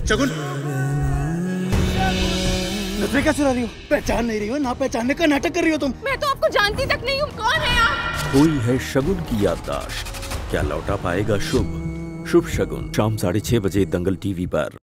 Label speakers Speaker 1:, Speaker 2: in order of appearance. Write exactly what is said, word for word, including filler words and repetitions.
Speaker 1: शगुन, नजरें क्या चुरा रही हो? पहचान नहीं रही हो? ना पहचानने का नाटक कर रही हो तुम।
Speaker 2: मैं तो आपको जानती तक नहीं हूँ, कौन है आप?
Speaker 3: कोई है शगुन की याददाश्त, क्या लौटा पाएगा शुभ? शुभ शगुन शाम साढ़े छह बजे दंगल टीवी पर।